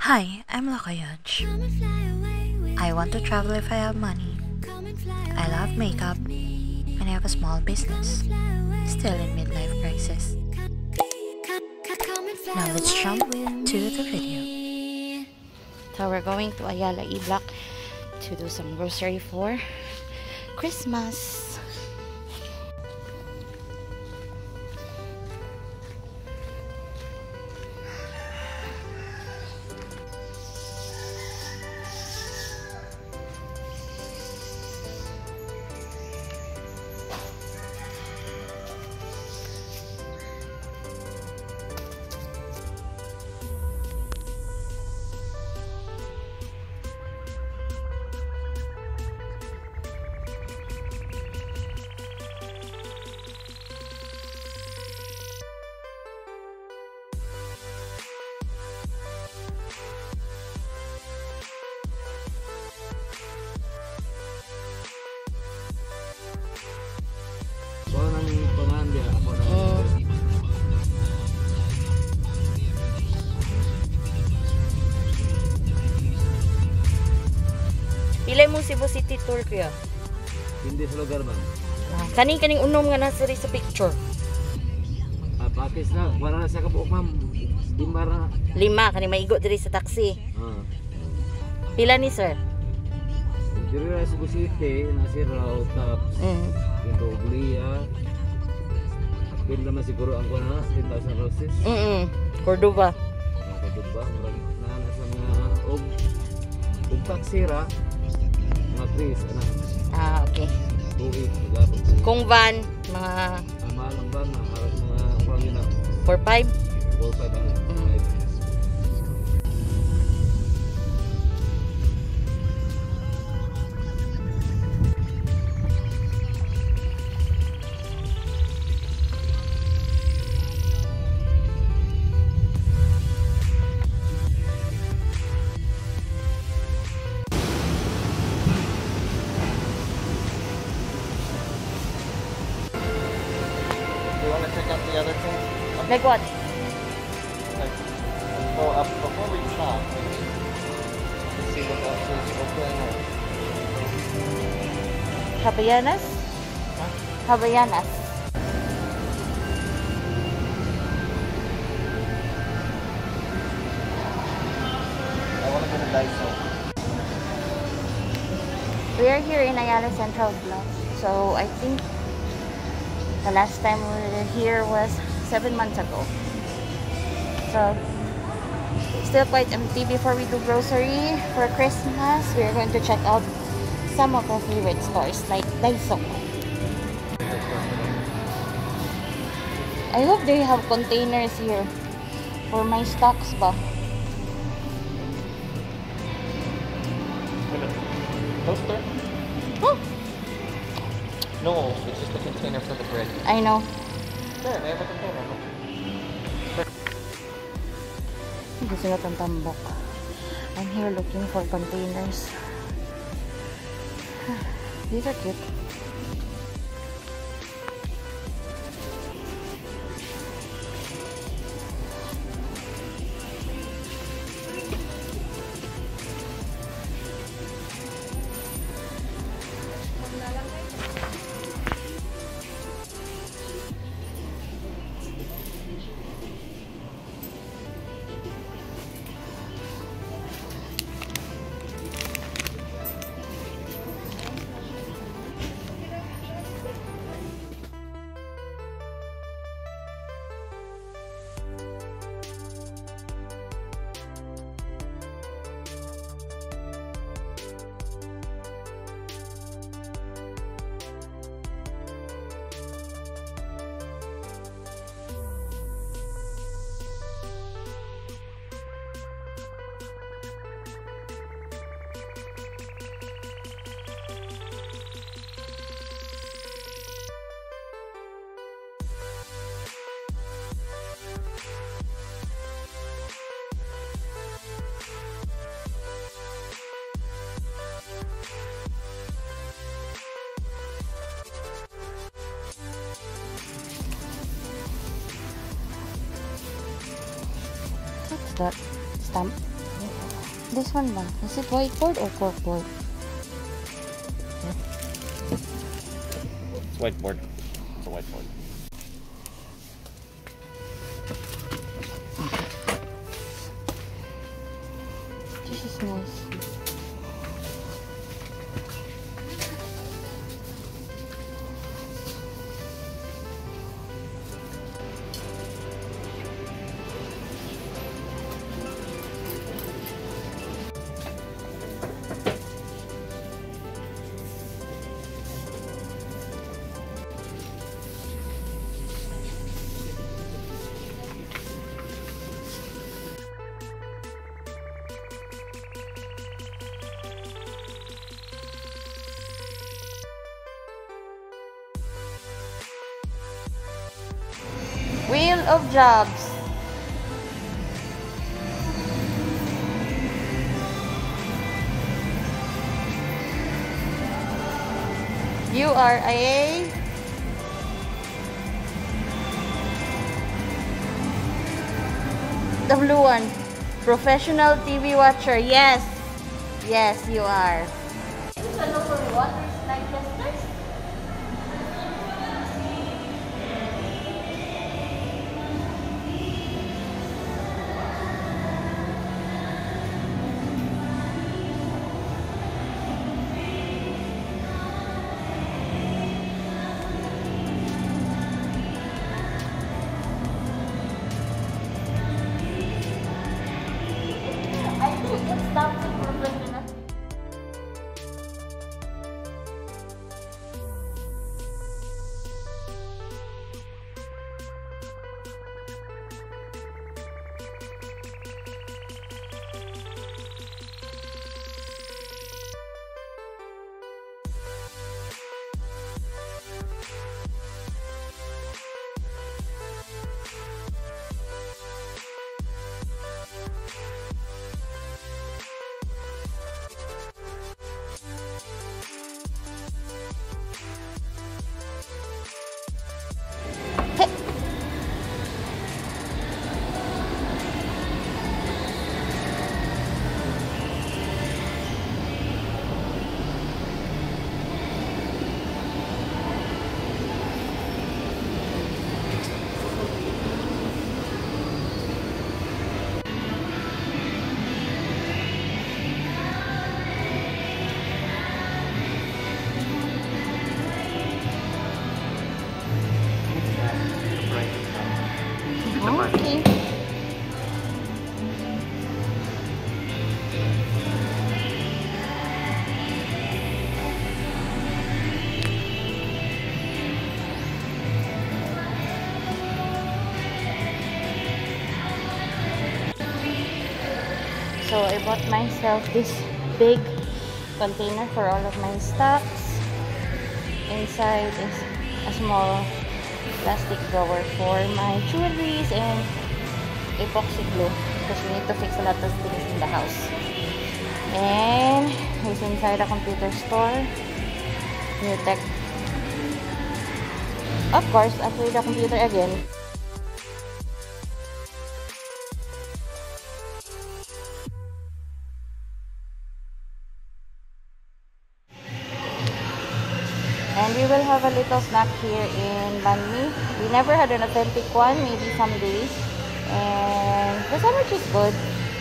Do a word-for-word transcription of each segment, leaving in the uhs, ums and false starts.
Hi, I'm Lakayaj. I want to travel if I have money. I love makeup and I have a small business. Still in midlife crisis. Now let's jump to the video. So we're going to Ayala E-Block to do some grocery for Christmas. Pilay mo Cebu City tour kuya. Hindi sa lugar man. Ah, kaning kaning unom nga nasa sa picture. Ah, pakis na, wala na sa kabuok ma'am. Lima na. Lima kaning maigo diri sa taxi. Ah. Pila ni sir? Diri na Cebu City, nasi raw taps. Mm. Yung Boglia. Pila naman siguro ang kuha na, ten thousand roses. Mm -mm. Cordoba. Ang Cordoba, marami na na sa mga og og taksira. Mga Chris, ano? Ah, okay. Tuig, magapag tuig. Kung van, mga Tama lang ba na harap mga kuha yun na? four five? four five ano? Mm. five. Check out the other thing. Like what? Like, so uh, before we stop, let's see what else is open. Or... Habayanas? Huh? Habayanas. I want to go to Daiso. We are here in Ayala Central Block. So I think the last time we were here was seven months ago. So, still quite empty before we do grocery for Christmas. We're going to check out some of our favorite stores like Daiso. I hope they have containers here for my stocks ba. Toaster? Oh, No, it's just a container for the bread. I know. There, they have a container. Hindi sila tambok. I'm here looking for containers. These are cute. What's that? Stamp? This one lang. Is it whiteboard or corkboard? It's whiteboard. It's a whiteboard. This is nice. Wheel of Jobs. You are a the blue one. Professional T V watcher. Yes. Yes, you are. Ano for water slide testers? Okay. So I bought myself this big container for all of my stocks. Inside is a small plastic drawer for my jewelries and epoxy glue because we need to fix a lot of things in the house. And it's inside a computer store. New tech. Of course, after the computer again. And we will have a little snack here in banh mi. We never had an authentic one, maybe some days. And the sandwich is good.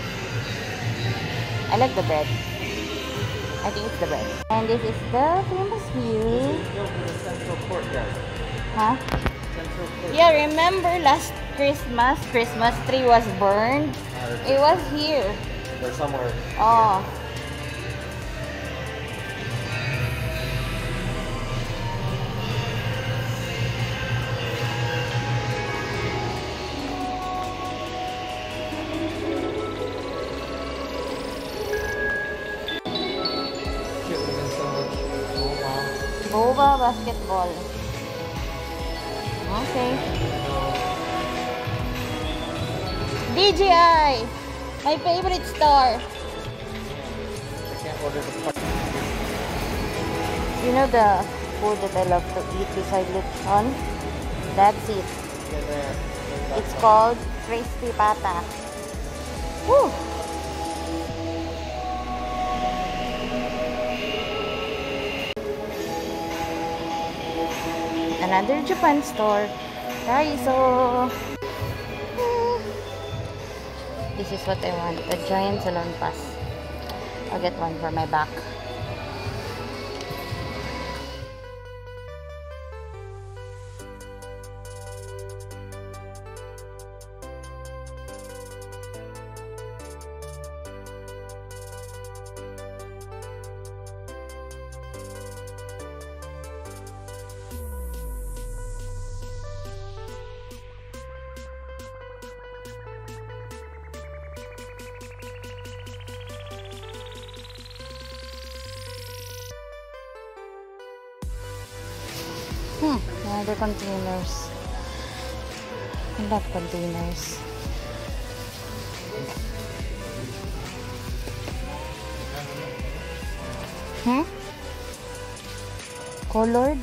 I like the bread. I think it's the bread. And this is the famous view. The central courtyard. Huh? Central courtyard. Yeah, remember last Christmas, Christmas tree was burned? It was here. Or somewhere. Oh. Boba basketball. Okay. D J I, my favorite store. I can't order the part. You know the food that I love to eat beside lechon? That's it. Yeah, there. It's called crispy pata. Woo! another Japan store. Daiso. This is what I want. The giant salon pass. I'll get one for my back. Hmm, another containers. I love containers. Hmm? Colored?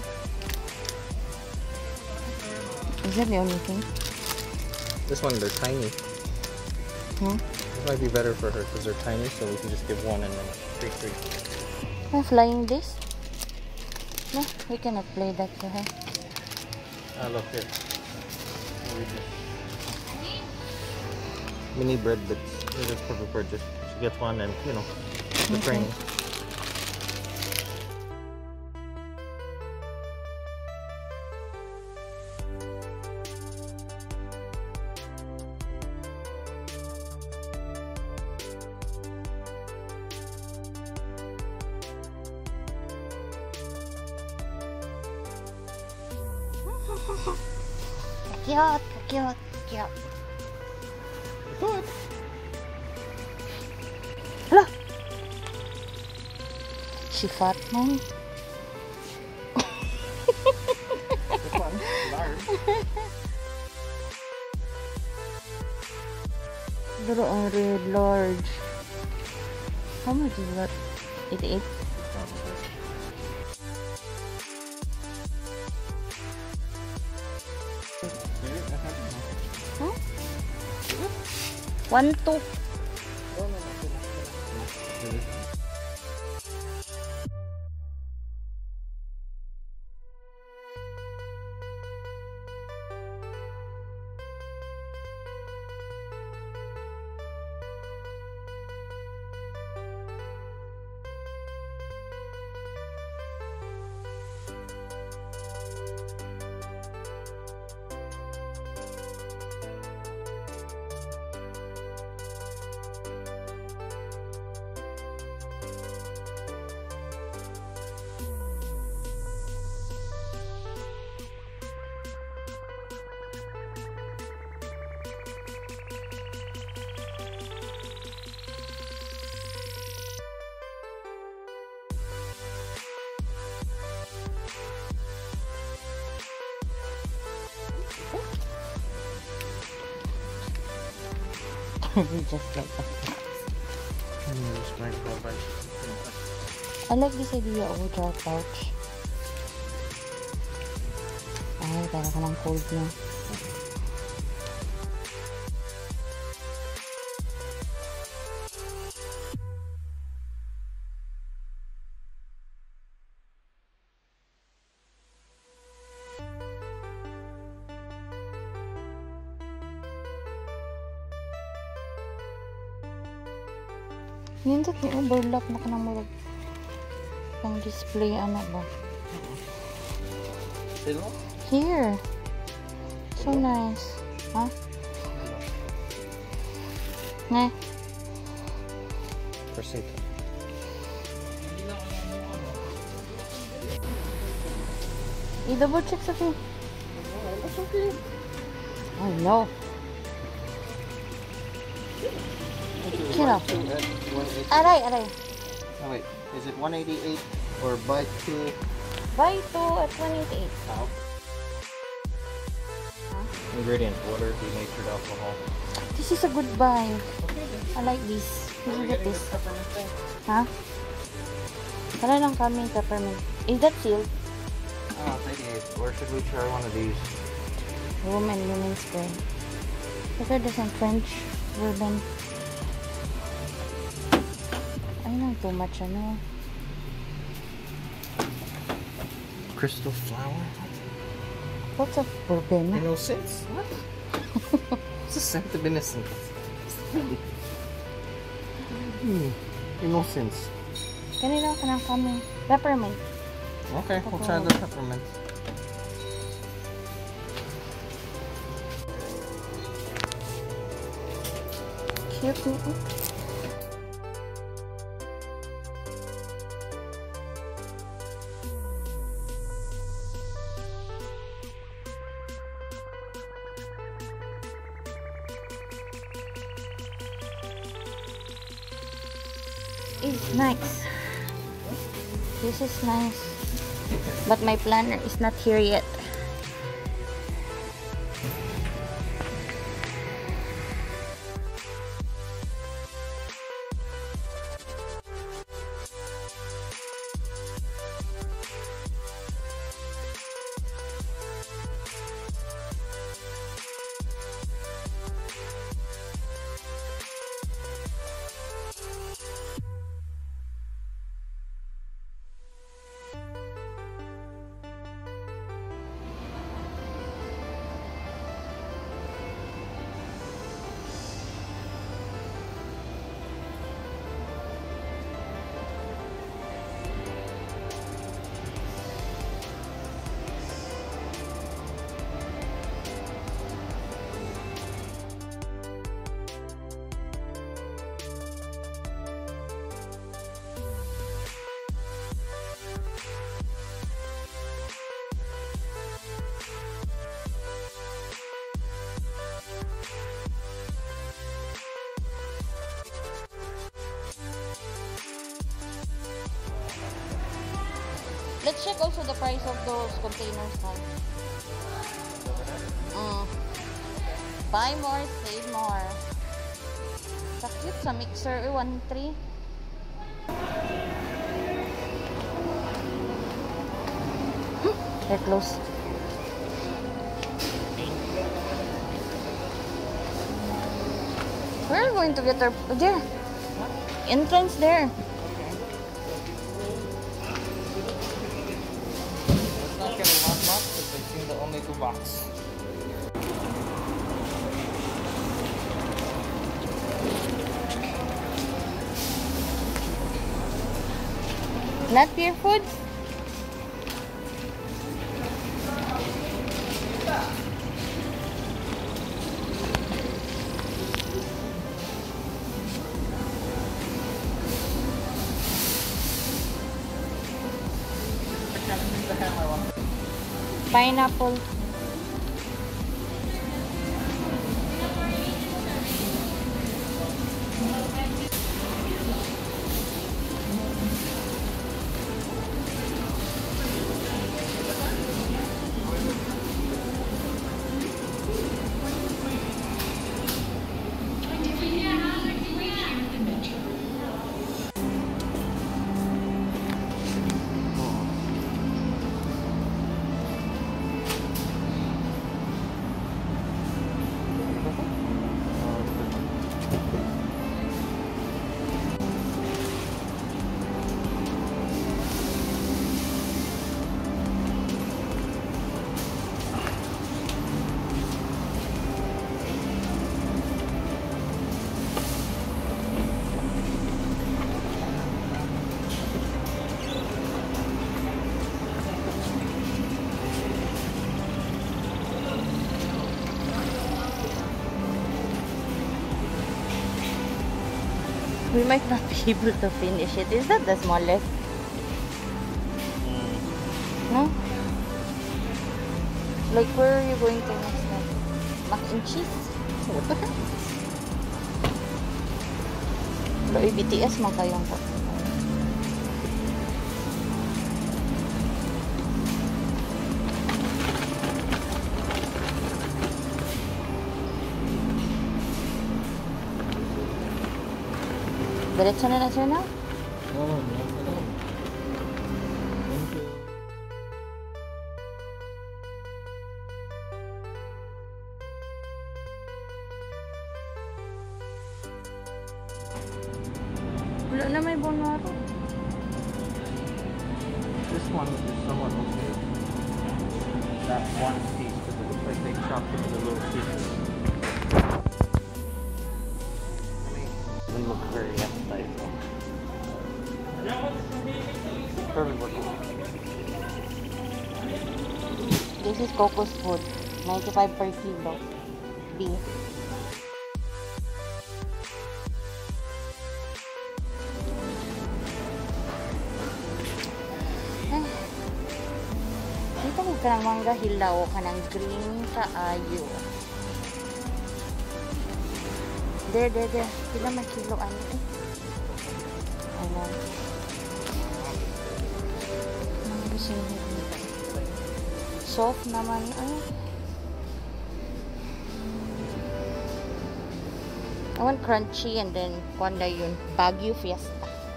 Is that the only thing? This one, they're tiny. Hmm? This might be better for her because they're tiny, so we can just give one and then three, three. Am I flying this? No, we cannot play that for her. Ah, look here. Mini bread bits. This is perfect for just she gets one and you know the Okay. training. Cute, cute, cute. Good. Hala! She fat, Mom. This one, large. Pero ang red, large. How much is that? eighty-eight? Huh? One, two. Just like that. Mm, this might go back. I like this idea of a jar pouch. Ay, para ka ng cold na. Nindot ni overlap na ka na murag pang display ano ba? Hello? Here. So nice. Huh? Ne. Proceed. I-double check sa fee. That's okay. Oh no. Kira. Aray, aray. Oh wait, is it one eighty-eight or buy two? Buy two at one eighty-eight. How? Ingredient: water, denatured alcohol. This is a good buy. I like this. You can get this. Huh? Wala lang kami peppermint. Is that sealed? Oh, eighty-eight. Or should we try one of these? Room and linen spray. Look at this in French ribbon. I know too much, ano. Crystal flower? What's a problema? Innocence? What? What's a scent of innocence? Hmm. Innocence. Kanina ka nang kami. Peppermint. Okay, we'll try the peppermint. Cute. No? It's nice. This is nice. But my planner is not here yet. Let's check also the price of those containers now. Mm. Buy more, save more. Sa cute sa mixer, one three. They're close. We're going to get our there. Entrance there. The only two box. Not pure food. Pineapple. We might not be able to finish it. Is that the smallest? No? Like, where are you going to next time? Mac and cheese? What the heck? Pero B T S man kayong po. Diretso na na sir na? No, no, no. Thank you. Wala na may bonaro. This one is somewhat okay. That one piece. They chop them into little pieces. Doesn't look very appetizing. Perfect looking. This is Coco's food. ninety-five per kilo. Beef. Ay. Dito ko ka ng mangga hilaw ka ng green kaayo. There, there, there. Pila man kilo ano eh. Ayan. Ang gusto niyo dito. Soft naman. Ay. I want crunchy and then kuwan na yun. Baguio Fiesta.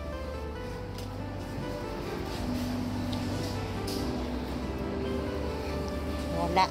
Wala.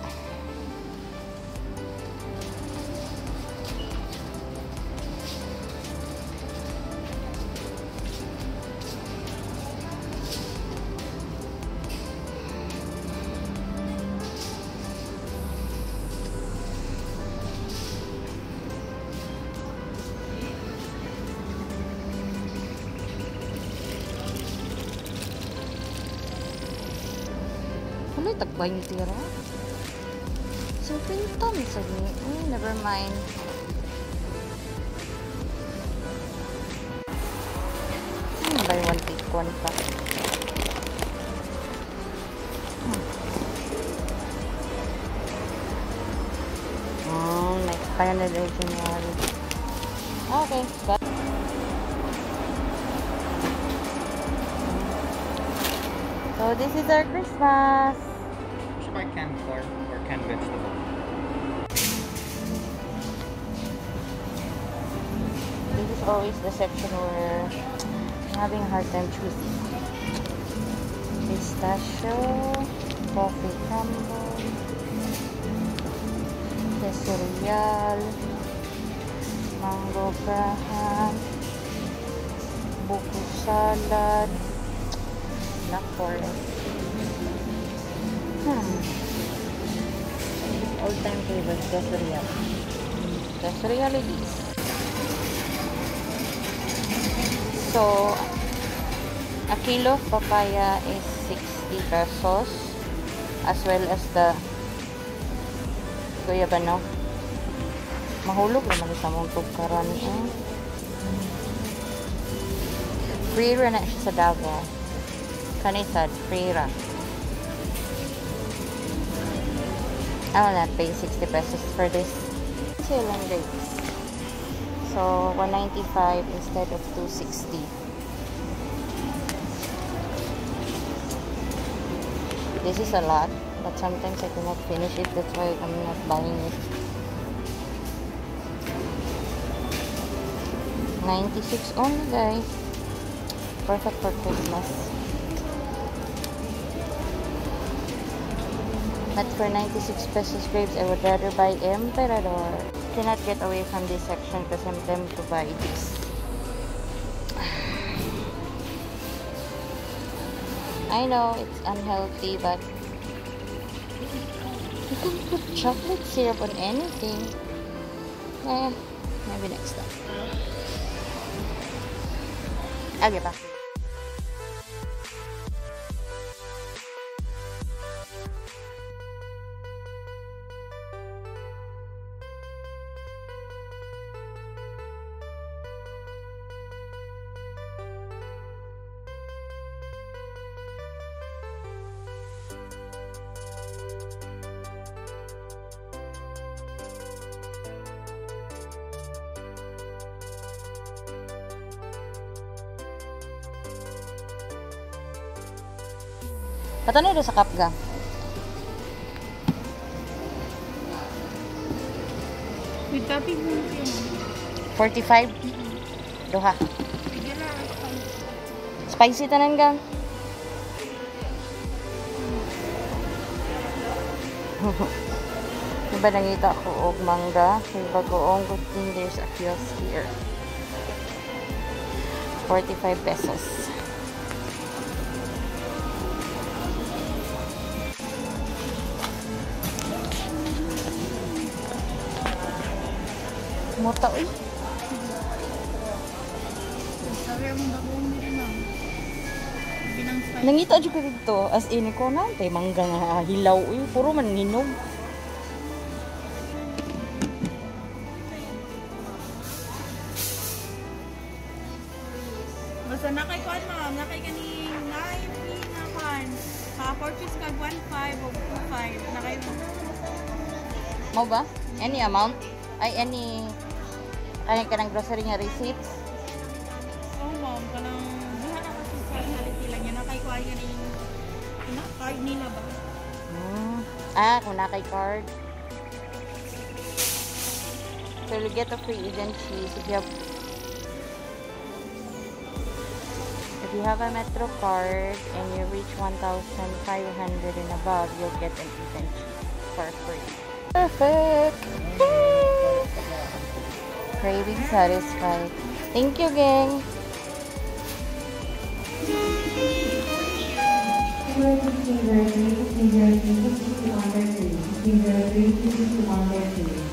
Wala, tagba yung tira. So, pintan sa ni. Oh, never mind. Hmm, buy one, take one pa. Hmm. Oh, next time na legendary. Okay, got it. So, this is our Christmas. Should buy canned corn or canned vegetable. This is always the section where I'm having a hard time choosing. Pistachio, coffee crumble, cereal, mango brahan, buko salad, black forest. Hmm. All-time favorite, cereal. Cereal it is. So, a kilo of papaya is sixty pesos, as well as the guyabano. Mahulog naman sa mong tugkaran eh. Free ra na siya sa Davao. Kanisad, free ra. I will not pay sixty pesos for this. Sailing rates. So, one ninety-five instead of two sixty. This is a lot, but sometimes I cannot finish it. That's why I'm not buying it. ninety-six only, guys. Perfect for Christmas. But for ninety-six pesos grapes, I would rather buy Emperador. Cannot get away from this section because I'm tempted to buy this. I know it's unhealthy, but you can put chocolate syrup on anything. Eh, maybe next time. I'll get back. Patano doon sa kapga? With topping mo yun. forty-five? Duha. Spicy tanan gang. Diba nangita ako og mangga? Diba ko good thing there's a kiosk here. forty-five pesos. Muta, uy. Sabi ang bagong nila na. Binang spice. Nangita juga dito. As in, ko na. Tay mangga nga hilaw, uy. Puro man hinog. Basta nakay kuan ma'am, nakay kaning nine na kuan. Pa purchase card one five o two five. Nakay mo. Mo ba? Any amount? Ay, any... Ay, ka ng grocery nga receipts? So ma'am, kanang diha na kasi sa quality lang yun. Nakay kuan kaning na card nila ba? Hmm. Ah, kung na kay card. So, you'll get a free agent cheese if you have... If you have a Metro card and you reach one thousand five hundred and above, you'll get an agent cheese for free. Perfect! Craving satisfied. Thank you, gang! Three zero three, three zero three, two two one three. Three zero three, two two one three.